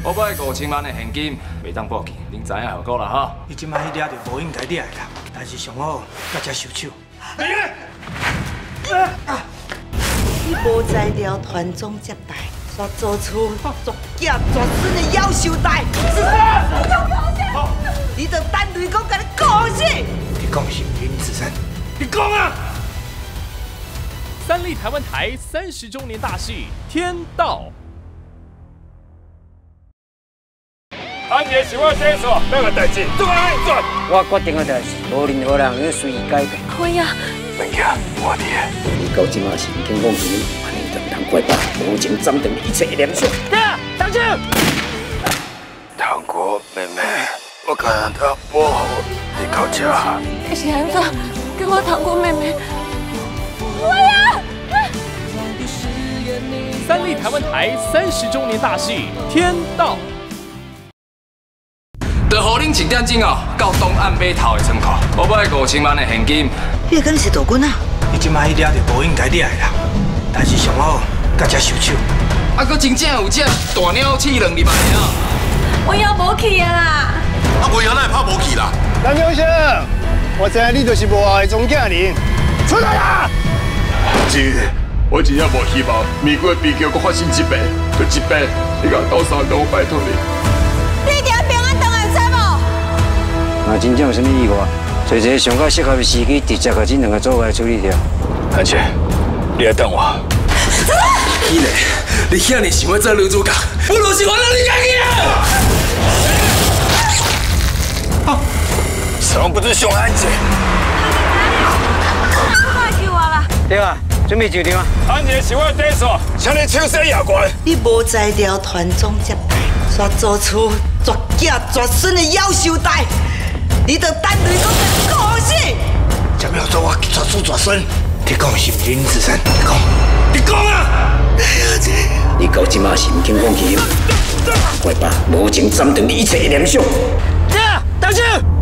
我买5000万的现金，袂当报去，恁知影后果啦哈。 你即摆去抓着无应该抓的人，但是上好甲遮收手。 你无才调团总接待，煞做出作假绝孙的夭寿代，你着等雷公甲你告死！ 你讲是林子山？ 你讲啊！三立台湾台30周年大戏《天道》。 安杰是我先说，那个代志怎么安做？ 我决定的代志，无任何人会随意改变。 可以啊。 物件我伫个。 你到即马是唔肯讲钱，安尼就唔通怪爸，无情斩断一切念想。 等下， 糖果妹妹，我看到保护你到这。 你是安怎？给我糖果妹妹。我呀！ 三立台湾台30周年大戏《天道》。 就互恁1点钟哦，到东岸码头的仓库，我买5000万的现金。 你会跟你是大军啊？ 你即摆去抓着无应该抓的人，但是上好甲遮收手。 啊，佫真正有只大鸟鼠2入来啊！ 我要无去啊啦！ 啊，袂晓咱拍无去啦。 南先生，我知影你就是无爱的钟景林，出来啦！ 姐，我真正无希望美国的悲剧佫发生一遍，就一遍，你甲斗相共，我拜托你。 你一定要平安回来，知无？ 若真正有啥物意外，找一个上较适合的时机，直接甲这2个组来处理掉。 安姐，你来等我。 你嘞，你遐尼想要做女主角，不如是我让你家己啊！ 什么不是熊安姐？ 对啊，准备上场啊！ 安姐是我的对手，请你唱声牙关。 你无才调团总接待，煞做出绝假绝孙的夭寿代，你着等雷公甲你告死！ 才要做我绝子绝孙。你讲是林子山？ 你讲啊！ 你到即马是唔肯讲起，怪爸无情斩断你一切的念想。 等下。